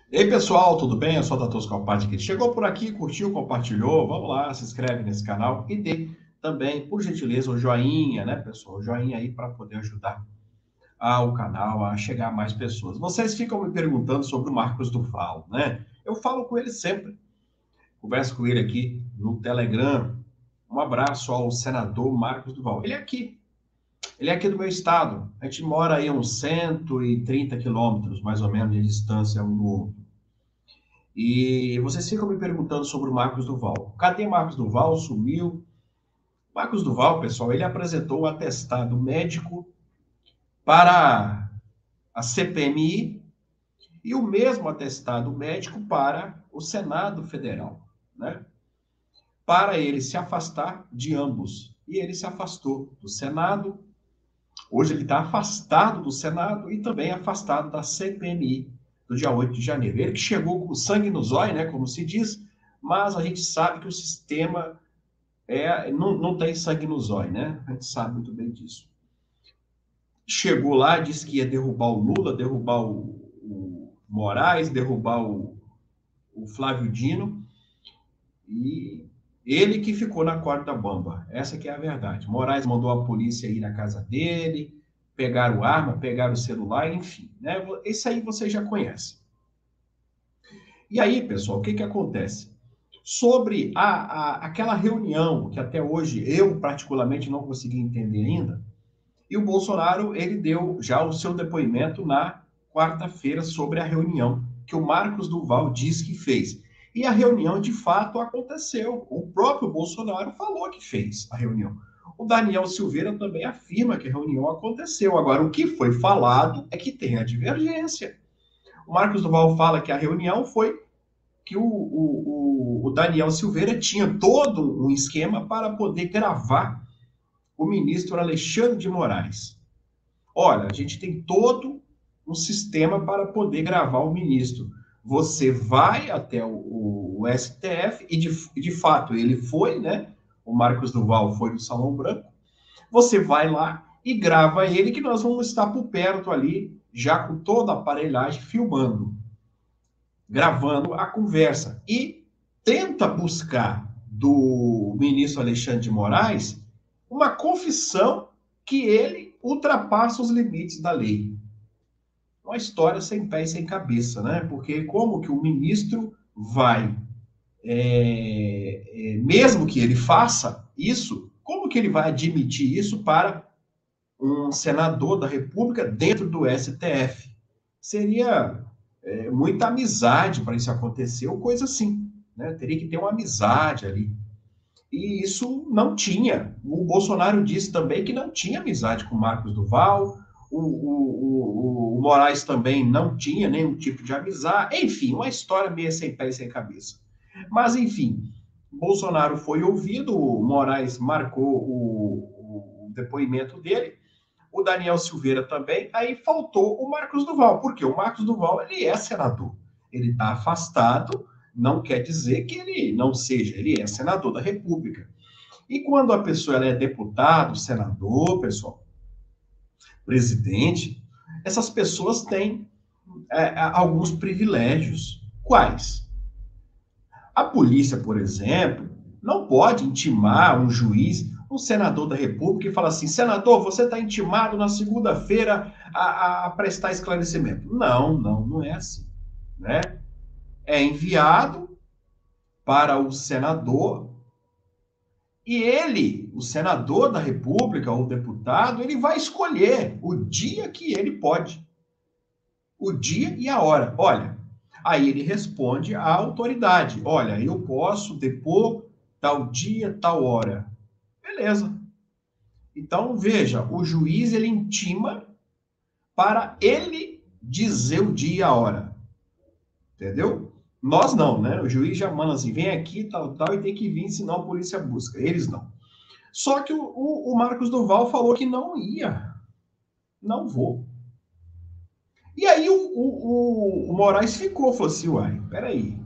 E aí, pessoal, tudo bem? Eu sou o Dr. Scalpati aqui. Chegou por aqui, curtiu, compartilhou? Vamos lá, se inscreve nesse canal e dê também, por gentileza, o joinha, né, pessoal? O joinha aí para poder ajudar o canal a chegar a mais pessoas. Vocês ficam me perguntando sobre o Marcos Duval, né? Eu falo com ele sempre, converso com ele aqui no Telegram. Um abraço ao senador Marcos Duval. Ele é aqui do meu estado. A gente mora aí a uns 130 quilômetros, mais ou menos, de distância um do outro. E vocês ficam me perguntando sobre o Marcos Duval. Cadê Marcos Duval? Sumiu. Marcos Duval, pessoal, ele apresentou o atestado médico para a CPMI e o mesmo atestado médico para o Senado Federal, né? Para ele se afastar de ambos. E ele se afastou do Senado. Hoje ele está afastado do Senado e também afastado da CPMI do dia 8 de janeiro. Ele que chegou com sangue no zóio, né, como se diz, mas a gente sabe que o sistema não tem sangue no zóio, né? A gente sabe muito bem disso. Chegou lá, disse que ia derrubar o Lula, derrubar o Moraes, derrubar o Flávio Dino, e ele que ficou na corda bamba. Essa que é a verdade. Moraes mandou a polícia ir na casa dele, pegaram arma, pegaram o celular, enfim. Né? Isso aí você já conhece. E aí, pessoal, o que acontece? Sobre aquela reunião que até hoje eu particularmente não consegui entender ainda, e o Bolsonaro ele deu já o seu depoimento na quarta-feira sobre a reunião que o Marcos Duval diz que fez. E a reunião de fato aconteceu. O próprio Bolsonaro falou que fez a reunião. O Daniel Silveira também afirma que a reunião aconteceu. Agora, o que foi falado é que tem a divergência. O Marcos Duval fala que a reunião foi que o Daniel Silveira tinha todo um esquema para poder gravar o ministro Alexandre de Moraes. Olha, a gente tem todo um sistema para poder gravar o ministro. Você vai até o STF, e de fato ele foi, né? O Marcos Duval foi do Salão Branco. Você vai lá e grava ele, que nós vamos estar por perto ali, já com toda a aparelhagem, filmando, gravando a conversa. E tenta buscar do ministro Alexandre de Moraes uma confissão que ele ultrapassa os limites da lei. Uma história sem pé e sem cabeça, né? Porque como que o ministro vai, mesmo que ele faça isso, como que ele vai admitir isso para um senador da República dentro do STF? Seria muita amizade para isso acontecer, ou coisa assim, né? Teria que ter uma amizade ali. E isso não tinha. O Bolsonaro disse também que não tinha amizade com o Marcos Duval, o Moraes também não tinha nenhum tipo de amizade. Enfim, uma história meio sem pé e sem cabeça. Mas, enfim, Bolsonaro foi ouvido, o Moraes marcou o depoimento dele, o Daniel Silveira também, aí faltou o Marcos Duval, porque o Marcos Duval ele é senador, ele está afastado, não quer dizer que ele não seja, ele é senador da República. E quando a pessoa ela é deputado, senador, pessoal, presidente, essas pessoas têm alguns privilégios. Quais? A polícia, por exemplo, não pode intimar um juiz, um senador da República e falar assim: senador, você está intimado na segunda-feira a prestar esclarecimento. Não é assim. Né? É enviado para o senador e ele, o senador da República ou o deputado, ele vai escolher o dia que ele pode. O dia e a hora. Olha, aí ele responde à autoridade: olha, eu posso depor tal dia, tal hora. Beleza. Então, veja, o juiz ele intima para ele dizer o dia e a hora. Entendeu? Nós não, né? O juiz já manda assim: vem aqui, tal, tal, e tem que vir, senão a polícia busca. Eles não. Só que o Marcos Duval falou que não ia. Não vou. E aí o Moraes ficou, falou assim: uai, peraí.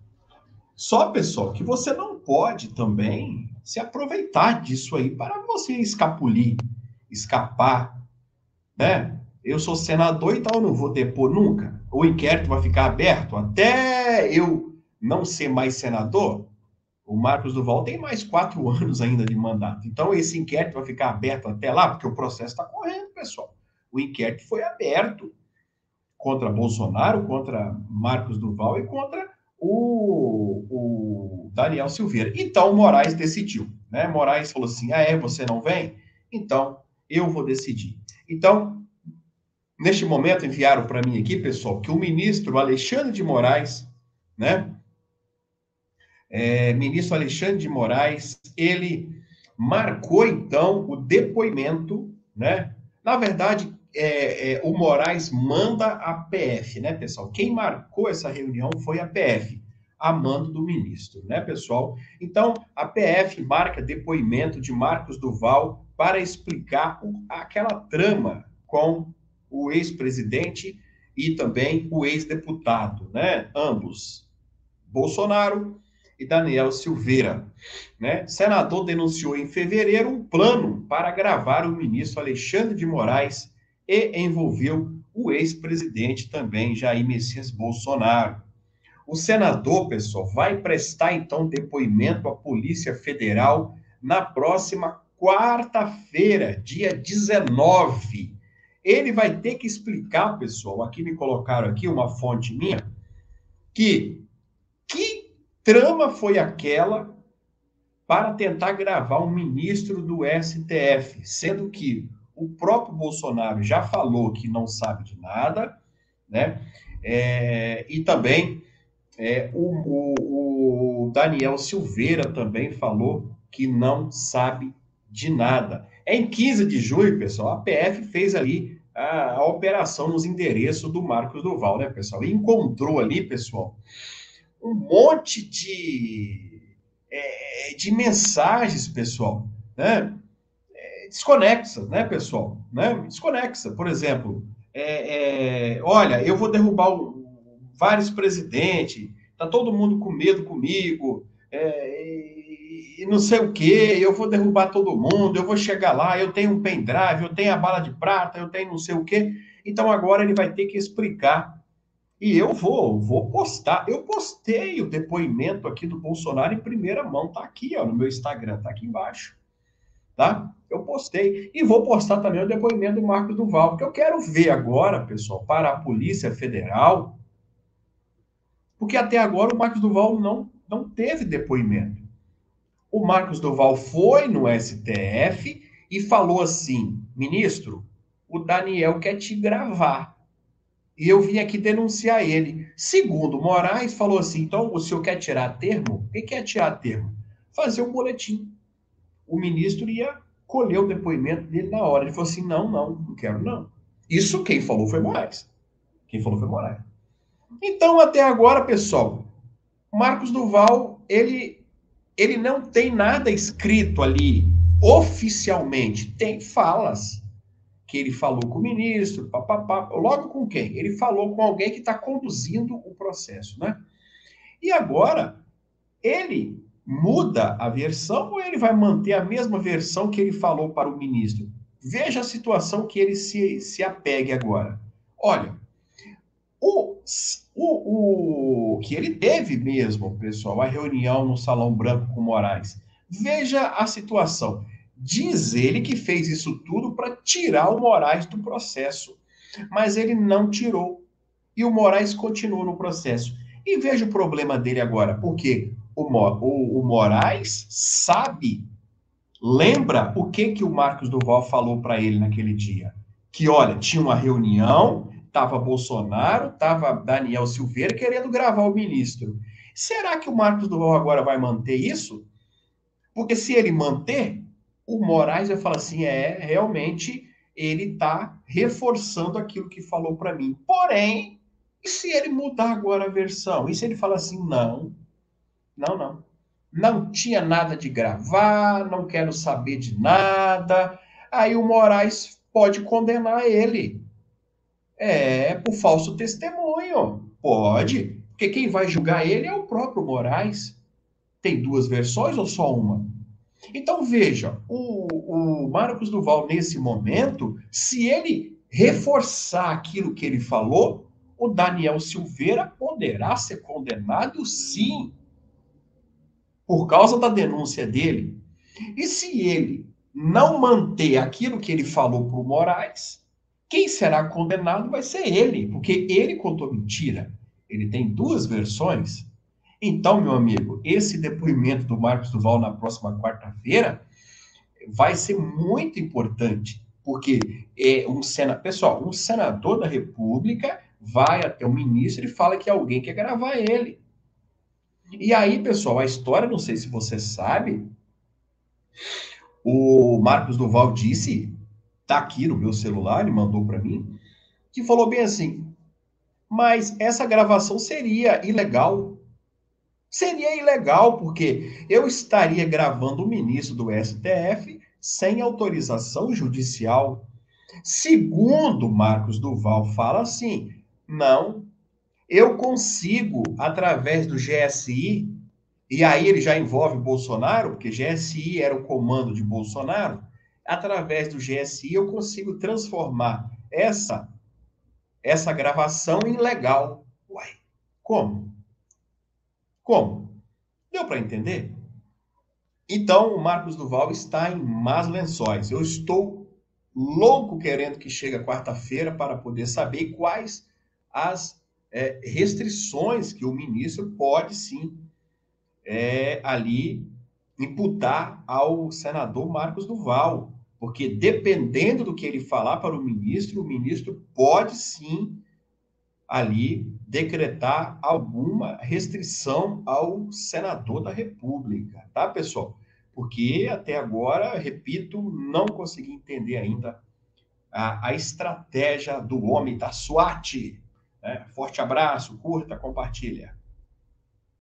Só, pessoal, que você não pode também se aproveitar disso aí para você escapulir, escapar, né? eu sou senador, então eu não vou depor nunca. O inquérito vai ficar aberto até eu não ser mais senador. O Marcos Duval tem mais 4 anos ainda de mandato. Então, esse inquérito vai ficar aberto até lá, porque o processo está correndo, pessoal. O inquérito foi aberto contra Bolsonaro, contra Marcos Duval e contra o Daniel Silveira. Então, Moraes decidiu. Né? Moraes falou assim: você não vem? Então, eu vou decidir. Então, neste momento, enviaram para mim aqui, pessoal, que o ministro Alexandre de Moraes, né? Ministro Alexandre de Moraes, ele marcou, então, o depoimento, né? Na verdade, o Moraes manda a PF, né, pessoal? Quem marcou essa reunião foi a PF, a mando do ministro, né, pessoal? Então, a PF marca depoimento de Marcos Duval para explicar aquela trama com o ex-presidente e também o ex-deputado, né? Ambos, Bolsonaro e Daniel Silveira. Né? Senador denunciou em fevereiro um plano para gravar o ministro Alexandre de Moraes e envolveu o ex-presidente também, Jair Messias Bolsonaro. O senador, pessoal, vai prestar então depoimento à Polícia Federal na próxima quarta-feira, dia 19. Ele vai ter que explicar, pessoal, aqui me colocaram aqui uma fonte minha, que trama foi aquela para tentar gravar um ministro do STF, sendo que o próprio Bolsonaro já falou que não sabe de nada, né? E também o Daniel Silveira também falou que não sabe de nada. Em 15 de julho, pessoal, a PF fez ali a operação nos endereços do Marcos Duval, né, pessoal? E encontrou ali, pessoal, um monte de mensagens, pessoal, né? Desconexa, né, pessoal? Né? Desconexa. Por exemplo, olha, eu vou derrubar vários presidentes, tá todo mundo com medo comigo, e não sei o quê, eu vou derrubar todo mundo, eu vou chegar lá, eu tenho um pendrive, eu tenho a bala de prata, eu tenho não sei o quê. Então agora ele vai ter que explicar. E eu vou postar. Eu postei o depoimento aqui do Bolsonaro em primeira mão. Tá aqui, ó, no meu Instagram, tá aqui embaixo. Tá? Eu postei. E vou postar também o depoimento do Marcos Duval, porque eu quero ver agora, pessoal, para a Polícia Federal, porque até agora o Marcos Duval não teve depoimento. O Marcos Duval foi no STF e falou assim: ministro, o Daniel quer te gravar. E eu vim aqui denunciar ele. Segundo Moraes, falou assim: então o senhor quer tirar termo? O que é tirar termo? Fazer um boletim. O ministro ia colher o depoimento dele na hora. Ele falou assim: não quero não. Isso quem falou foi Moraes. Quem falou foi Moraes. Então, até agora, pessoal, Marcos Duval, ele não tem nada escrito ali oficialmente. Tem falas que ele falou com o ministro, papapá, logo com quem? Ele falou com alguém que está conduzindo o processo, né? E agora, ele muda a versão ou ele vai manter a mesma versão que ele falou para o ministro? Veja a situação que ele se apegue agora. Olha, o que ele teve mesmo, pessoal, a reunião no Salão Branco com Moraes. Veja a situação. Diz ele que fez isso tudo para tirar o Moraes do processo, mas ele não tirou. E o Moraes continua no processo. E veja o problema dele agora, porque o Moraes sabe, lembra o que o Marcos Duval falou para ele naquele dia? Que, olha, tinha uma reunião, estava Bolsonaro, estava Daniel Silveira querendo gravar o ministro. Será que o Marcos Duval agora vai manter isso? Porque se ele manter, o Moraes vai falar assim: realmente ele está reforçando aquilo que falou para mim. Porém, e se ele mudar agora a versão? E se ele falar assim: não. Não tinha nada de gravar, não quero saber de nada. Aí o Moraes pode condenar ele. Por falso testemunho. Pode. Porque quem vai julgar ele é o próprio Moraes. Tem duas versões ou só uma? Então, veja, o Marcos Duval, nesse momento, se ele reforçar aquilo que ele falou, o Daniel Silveira poderá ser condenado, sim, por causa da denúncia dele. E se ele não manter aquilo que ele falou para o Moraes, quem será condenado vai ser ele, porque ele contou mentira. Ele tem duas versões. Então, meu amigo, esse depoimento do Marcos Duval na próxima quarta-feira vai ser muito importante, porque pessoal, um senador da República vai até o ministro e fala que alguém quer gravar ele. E aí, pessoal, a história, não sei se você sabe, o Marcos Duval disse, tá aqui no meu celular, ele mandou para mim, que falou bem assim: mas essa gravação seria ilegal. Seria ilegal, porque eu estaria gravando o ministro do STF sem autorização judicial. Segundo Marcos Duval fala assim: não, eu consigo, através do GSI, e aí ele já envolve Bolsonaro, porque GSI era o comando de Bolsonaro, através do GSI eu consigo transformar essa gravação em legal. Uai, como? Como? Deu para entender? Então, o Marcos Duval está em más lençóis. Eu estou louco querendo que chegue a quarta-feira para poder saber quais as restrições que o ministro pode sim ali imputar ao senador Marcos Duval, porque dependendo do que ele falar para o ministro pode sim ali decretar alguma restrição ao senador da República, tá, pessoal? Porque até agora, repito, não consegui entender ainda a estratégia do homem da SWAT. Né? Forte abraço, curta, compartilha.